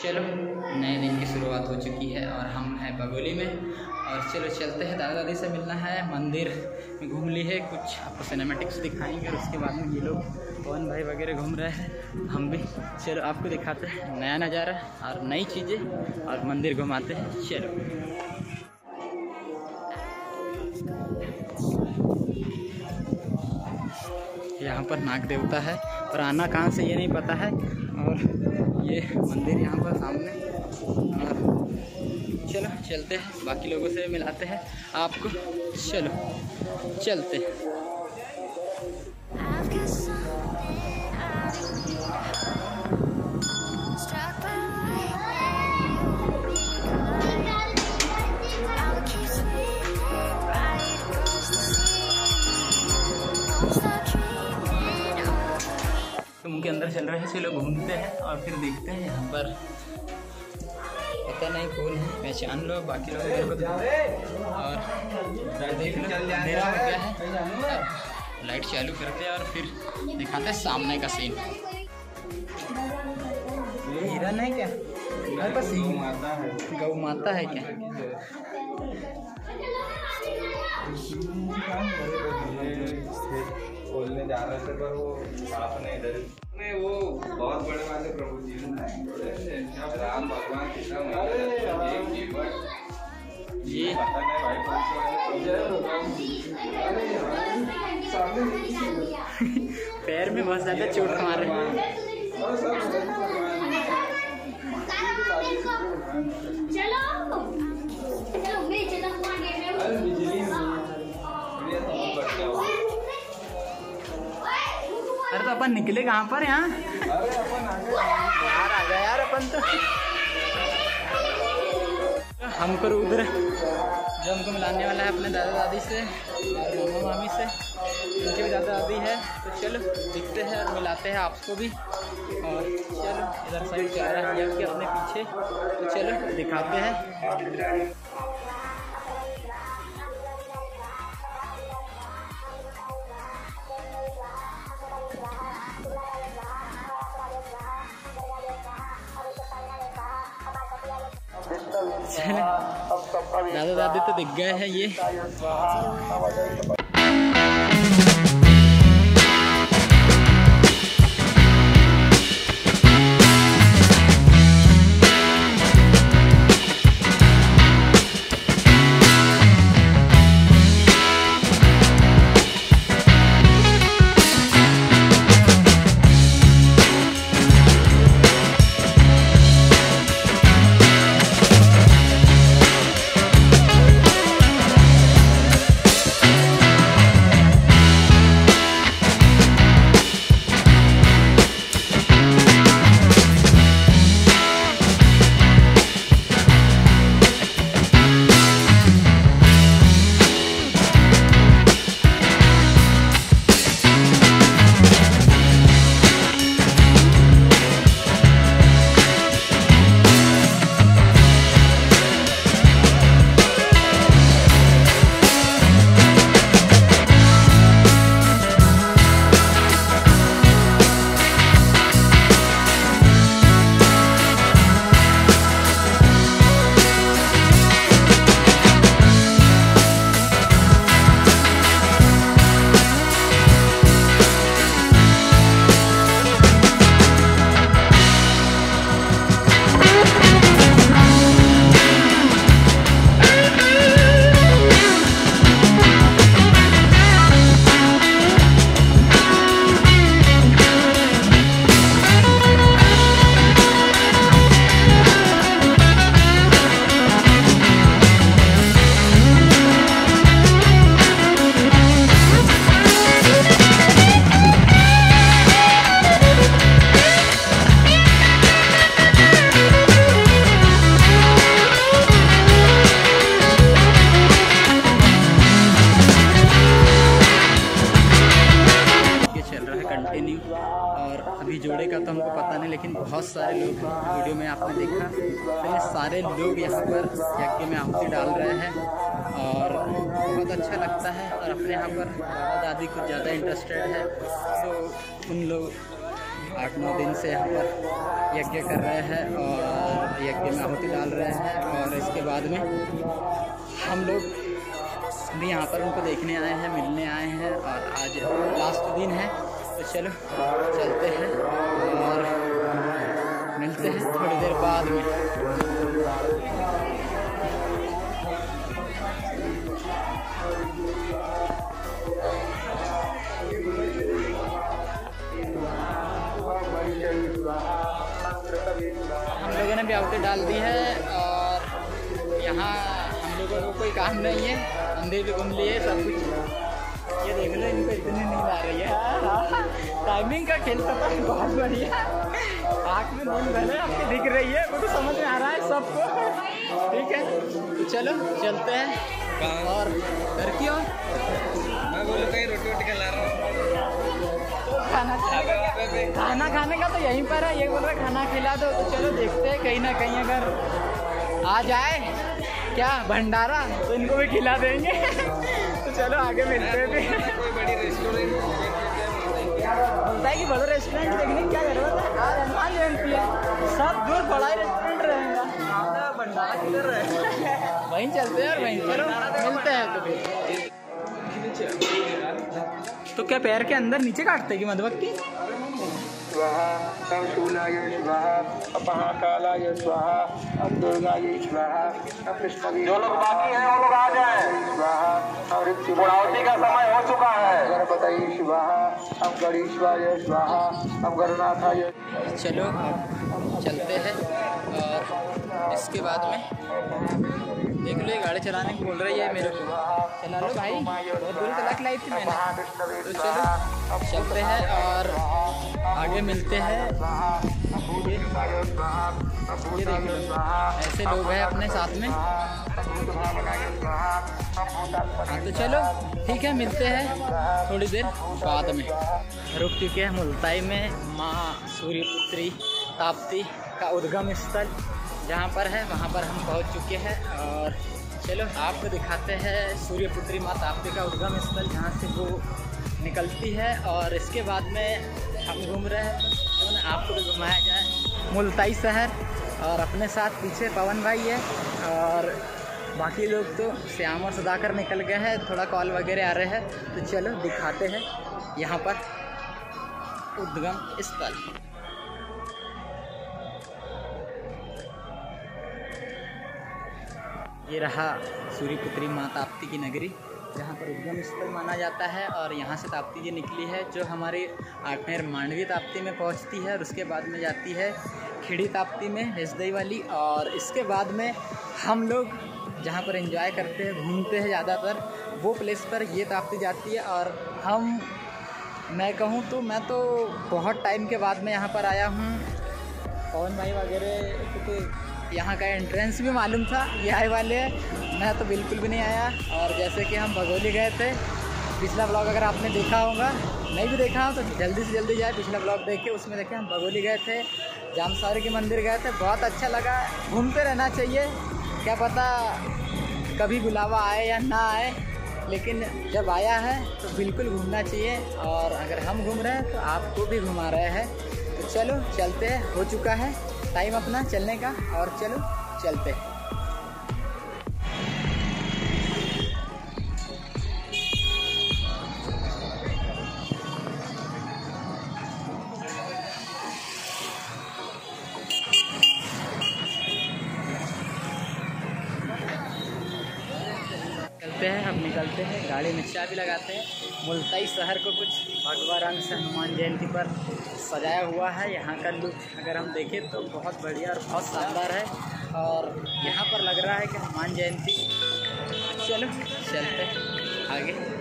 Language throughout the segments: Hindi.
चलो नए दिन की शुरुआत हो चुकी है और हम हैं बगोली में। और चलो चलते हैं, दादा दादी से मिलना है, मंदिर में घूम ली है, कुछ आपको सिनेमैटिक्स दिखाएंगे और उसके बाद में ये लोग पवन भाई वगैरह घूम रहे हैं, हम भी चलो आपको दिखाते हैं नया नज़ारा और नई चीज़ें और मंदिर घुमाते हैं। चलो यहाँ पर नाग देवता है और आना कहाँ से ये नहीं पता है, और ये मंदिर यहाँ पर सामने। और चलो चलते हैं, बाकी लोगों से मिलाते हैं आपको। चलो चलते हैं। तुम के अंदर चल रहे हैं, चलो घूमते हैं और फिर देखते हैं। यहाँ पर पता नहीं कौन है, पहचान लो, बाकी लोग मेरे को और देख लो अंधेरा हो गया है। लाइट चालू करते हैं और फिर दिखाते हैं सामने का सीन। ये हिरन है क्या? मेरे पास गौ माता है क्या? बोलने जा रहे थे पर वो आपने इधर में वो बहुत बड़े वाले प्रभु जी राम भगवान कितना ये पता नहीं भाई पैर में बहुत ज्यादा चोट मार रहे हैं। अरे तो अपन निकले कहाँ पर यहाँ? यार आ गया यार अपन तो। हमको उधर जो हमको मिलाने वाला है अपने दादा दादी से और मामा मामी से, उनके भी दादा दादी है, तो चलो दिखते हैं और मिलाते हैं आपको भी। और चलो इधर साइड चल रहा है ये अपने पीछे, तो चलो दिखाते हैं। दादा दादी तो दिख गए हैं ये। अभी जोड़े का तो हमको पता नहीं, लेकिन बहुत सारे लोग वीडियो में आपने देखा, तो ये सारे लोग यहाँ पर यज्ञ में आहुति डाल रहे हैं और बहुत अच्छा लगता है। और अपने यहाँ पर दादा दादी कुछ ज़्यादा इंटरेस्टेड है, तो उन लोग 8-9 दिन से यहाँ पर यज्ञ कर रहे हैं और यज्ञ में आहुति डाल रहे हैं। और इसके बाद में हम लोग भी यहाँ पर उनको देखने आए हैं, मिलने आए हैं। और आज लास्ट दिन है, तो चलो चलते हैं और मिलते हैं थोड़ी देर बाद में। हम लोगों ने भी आहुति डाल दी है और यहाँ हम लोगों को कोई काम नहीं है, मंदिर भी घूम लिए सब कुछ। ये देख लो, इनको इतनी नींद आ रही है। टाइमिंग का खेल पता है, बहुत बढ़िया। आँख में नींद पहले आपकी दिख रही है, वो तो समझ में आ रहा है सबको। ठीक है, तो चलो चलते हैं। और घर क्यों मैं बोलूँ कहीं रोटी वोटी खिला रहा हूँ। खाना खाने का तो यहीं पर है, ये बोल रहा खाना खिला दो। तो चलो देखते हैं, कहीं ना कहीं अगर आ जाए क्या भंडारा तो इनको भी खिला देंगे। तो चलो आगे मिलते हैं। कोई बड़ी रेस्टोरेंट बोलता है कि बड़ा रेस्टोरेंट देखने की क्या जरूरत है, आज हनुमान जयंती है, सब दूर बड़ा ही रेस्टोरेंट रहेगा। भंडारा किधर है, वहीं चलते हैं और वहीं चलो मिलते हैं। तो फिर तो क्या पैर के अंदर नीचे काटते कि मधुमक्खी? स्वाहा हम शूलाय स्वाहा अपहाकालाय स्वाहा हम दुर्गाय स्वाहा हम कृष्ण। जो लोग बाकी हैं वो लोग आ जाएं। स्वाहा हम पूर्णाहुति का समय हो चुका है। गणपतये स्वाहा हम गणेशाय स्वाहा हम गणनाथाय। चलो चलते हैं और इसके बाद में देख लो, ये गाड़ी चलाने को बोल रही है मेरे को। चला लो भाई, बहुत दूर तलाक लाई थी मैंने। तो चलो चलते हैं और आगे मिलते हैं। ये देख लो, ऐसे लोग हैं अपने साथ में। हाँ तो चलो ठीक है, मिलते हैं थोड़ी देर बाद में। रुक चुके हैं मुल्ताई में माँ सूर्यपुत्री ताप्ती का उद्गम स्थल जहाँ पर है, वहाँ पर हम पहुँच चुके हैं। और चलो आपको दिखाते हैं सूर्यपुत्री माँ ताप्ती का उद्गम स्थल, जहाँ से वो निकलती है। और इसके बाद में हम घूम रहे हैं, तो आपको भी घुमाया जाए मुल्ताई शहर। और अपने साथ पीछे पवन भाई है और बाकी लोग तो श्याम और सुधाकर निकल गए हैं, थोड़ा कॉल वगैरह आ रहे हैं। तो चलो दिखाते हैं यहाँ पर उद्गम स्थल। ये रहा सूर्यपुत्री माँ ताप्ती की नगरी, जहाँ पर उद्गम स्थल माना जाता है। और यहाँ से ताप्ती जी निकली है, जो हमारी आठनेर मांडवी ताप्ती में पहुँचती है और उसके बाद में जाती है खिड़ी ताप्ती में हसदई वाली। और इसके बाद में हम लोग जहाँ पर एंजॉय करते हैं, घूमते हैं ज़्यादातर, वो प्लेस पर ये ताप्ती जाती है। और मैं कहूँ तो मैं तो बहुत टाइम के बाद में यहाँ पर आया हूँ। पवन भाई वगैरह क्योंकि यहाँ का एंट्रेंस भी मालूम था, ये आए वाले हैं, मैं तो बिल्कुल भी नहीं आया। और जैसे कि हम भगोली गए थे, पिछला ब्लॉग अगर आपने देखा होगा, नहीं भी देखा हो तो जल्दी से जल्दी जाए पिछला ब्लॉग देखे, उसमें देखें हम भगोली गए थे, जामसावरी के मंदिर गए थे, बहुत अच्छा लगा। घूमते रहना चाहिए, क्या पता कभी बुलावा आए या ना आए, लेकिन जब आया है तो बिल्कुल घूमना चाहिए। और अगर हम घूम रहे हैं तो आपको भी घुमा रहे हैं। तो चलो चलते हैं, हो चुका है टाइम अपना चलने का, और चलो चलते हैं। अब निकलते हैं, गाड़ी में चाबी लगाते हैं। मुल्ताई शहर को कुछ भगवा रंग से हनुमान जयंती पर सजाया हुआ है। यहाँ का लुक अगर हम देखें तो बहुत बढ़िया और बहुत शानदार है। और यहाँ पर लग रहा है कि हनुमान जयंती। चलो चलते हैं आगे।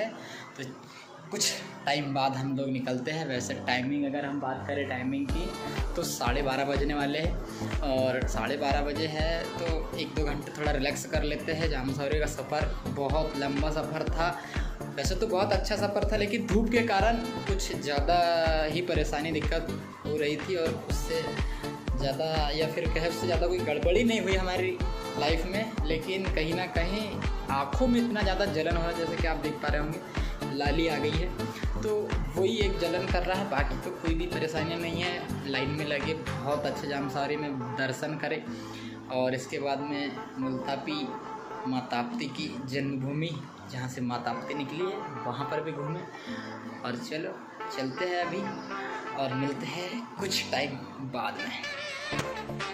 है, तो कुछ टाइम बाद हम लोग निकलते हैं। वैसे टाइमिंग अगर हम बात करें टाइमिंग की तो 12:30 बजने वाले हैं और 12:30 बजे है तो 1-2 घंटे थोड़ा रिलैक्स कर लेते हैं। जामसौरी का सफ़र बहुत लंबा सफ़र था, वैसे तो बहुत अच्छा सफ़र था, लेकिन धूप के कारण कुछ ज़्यादा ही परेशानी दिक्कत हो रही थी और उससे ज़्यादा या फिर कहे उससे ज़्यादा कोई गड़बड़ी नहीं हुई हमारी लाइफ में, लेकिन कहीं ना कहीं आँखों में इतना ज़्यादा जलन हो रहा है, जैसे कि आप देख पा रहे होंगे लाली आ गई है, तो वही एक जलन कर रहा है, बाकी तो कोई भी परेशानी नहीं है। लाइन में लगे बहुत अच्छे जामसौरी में दर्शन करें और इसके बाद में मुल्तापी माँ ताप्ती की जन्मभूमि जहाँ से माँ ताप्ती निकली है वहाँ पर भी घूमें। और चलो चलते हैं अभी और मिलते हैं कुछ टाइम बाद में।